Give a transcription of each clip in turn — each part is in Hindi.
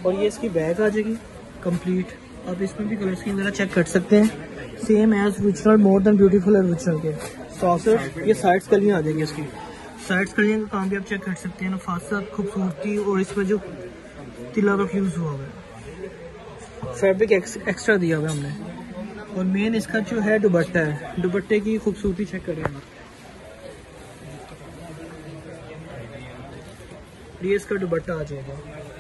और ये इसकी बैग आ जाएगी कंप्लीट। अब इसमें भी कलर स्कीम ज़रा चेक कर सकते हैं, same as original, more than beautiful original के। सॉसर ये साइड्स कलियाँ आ जाएंगी, इसकी साइड्स कलियाँ का काम भी आप चेक कर सकते हैं, नफासत, खूबसूरती, और इसमें जो तिला वर्क यूज़ हुआ हुआ है, फैब्रिक एक्स्ट्रा दिया हुआ है हमने। और मेन इसका जो है दुपट्टा है, दुपट्टे की खूबसूरती चेक करें आप। ये इसका दुपट्टा आ जाएगा,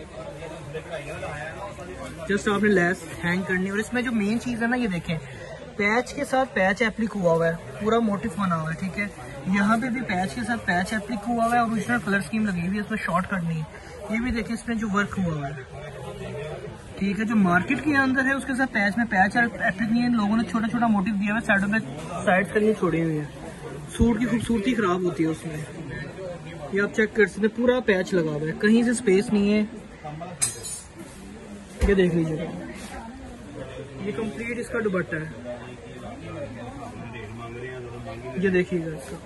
जस्ट आपने लेस हैंग करनी। और इसमें जो मेन चीज़ है ना, ये देखें, पैच के साथ पैच एप्लिक हुआ हुआ है, पूरा मोटिफ बना हुआ है, ठीक है। यहाँ पे भी पैच के साथ पैच एप्लिक हुआ हुआ है, और ओरिजिनल कलर स्कीम लगी हुई है, इसमें शॉर्ट कट नहीं है। ये भी देखें, इसमें जो वर्क हुआ हुआ है, ठीक है। जो मार्केट के अंदर है उसके साथ पैच में पैच एप्लिक नहीं है, इन लोगों ने छोटा छोटा मोटिफ दिया हुआ है, साइडों में साइड्स करनी छोड़ी हुई है। सूट की खूबसूरती खराब होती है उसमें, ये आप चेक कर सकते हैं, पूरा पैच लगा हुआ है, कहीं से स्पेस नहीं है। ये देख लीजिएगा, ये कंप्लीट इसका दुपट्टा है, ये देखिएगा इसका।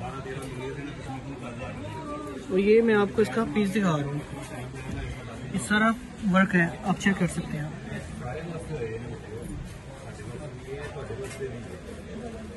और ये मैं आपको इसका पीस दिखा रहा हूँ, इस सारा वर्क है, आप चेक कर सकते हैं।